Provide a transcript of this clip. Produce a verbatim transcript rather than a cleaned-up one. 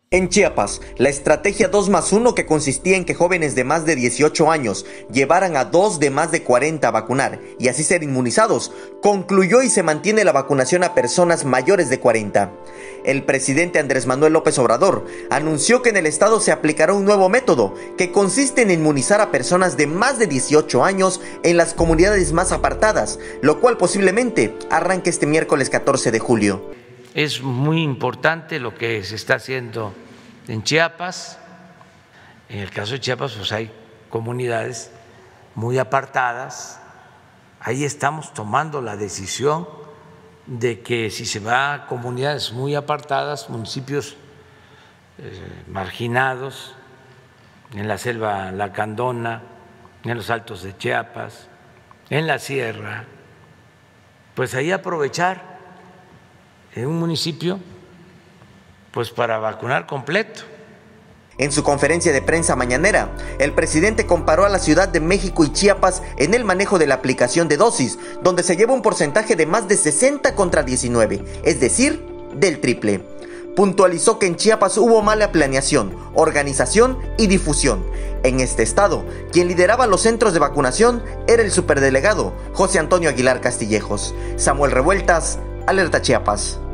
En Chiapas, la estrategia dos más uno, que consistía en que jóvenes de más de dieciocho años llevaran a dos de más de cuarenta a vacunar y así ser inmunizados, concluyó y se mantiene la vacunación a personas mayores de cuarenta. El presidente Andrés Manuel López Obrador anunció que en el estado se aplicará un nuevo método que consiste en inmunizar a personas de más de dieciocho años en las comunidades más apartadas, lo cual posiblemente arranque este miércoles catorce de julio. Es muy importante lo que se está haciendo en Chiapas. En el caso de Chiapas, pues hay comunidades muy apartadas. Ahí estamos tomando la decisión de que si se va a comunidades muy apartadas, municipios eh, marginados, en la selva lacandona, en los altos de Chiapas, en la sierra, pues ahí aprovechar en un municipio pues para vacunar completo. En su conferencia de prensa mañanera, el presidente comparó a la Ciudad de México y Chiapas en el manejo de la aplicación de dosis, donde se lleva un porcentaje de más de sesenta contra diecinueve, es decir, del triple. Puntualizó que en Chiapas hubo mala planeación, organización y difusión. En este estado, quien lideraba los centros de vacunación era el superdelegado José Antonio Aguilar Castillejos. Samuel Revueltas, Alerta Chiapas.